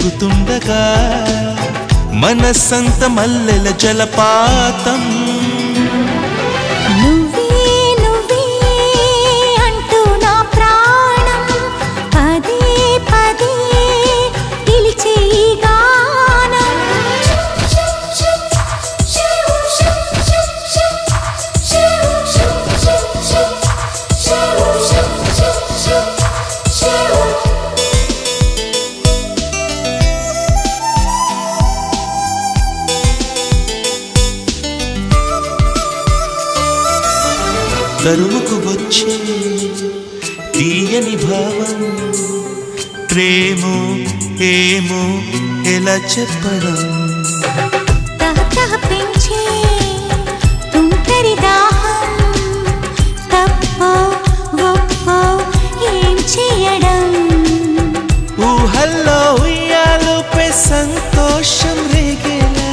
వెతుకుతుండగా మనసంత మల్లెల జలపాతం తరువుకు వచ్చే తీయని భావం ప్రేమో ఏమో ఎలా చెప్పడం తహతహ పెంచే తుంటరి దాహం తప్పో ఒప్పో ఏం చేయడం ఊహల్లో ఉయ్యాలుపై సంతోషం రేగేలా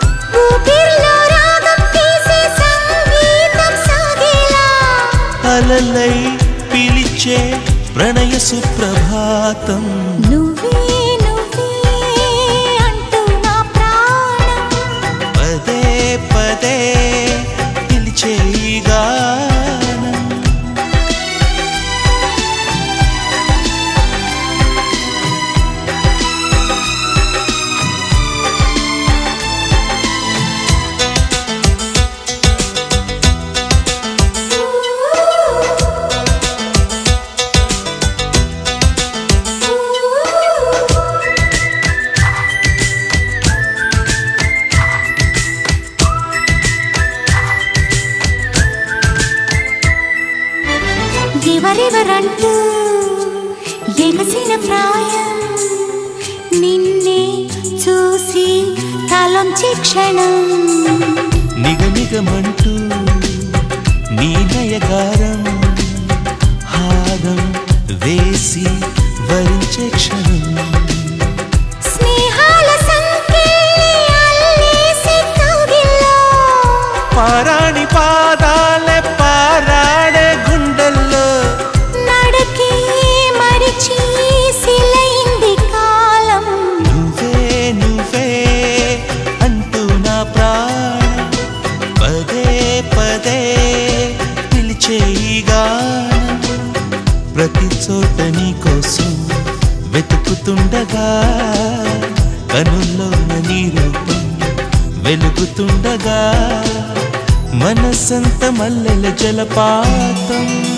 అలలై పిలిచే ప్రణయ సుప్రభాతం నువ్వే నువ్వే అంటూ నా ప్రాణం పదే పదే పిలిచే ఈ గానం ఎవరెవరంటూ ఎగసిన ప్రాయం నిన్నే చూసి తలొంచే క్షణం నిగనిగమంటూ నీ నయగారం హారం వేసి వరించే క్షణం స్నేహాల సంకెళ్ళి అల్లేసి కౌగిల్లో పారాణి పాదాలే పారాడే గుండెల్లో నడకే మరిచి సిలైంది కాలం నువ్వే నువ్వే అంటూ నా ప్రాణం పదే పదే పిలిచే ఈ గానం ప్రతి చోట నీ కోసం వెతుకుతుండగా కనుల్లోన నీ రూపం వెలుగుతుండగా మనసంత మల్లెల జలపాతం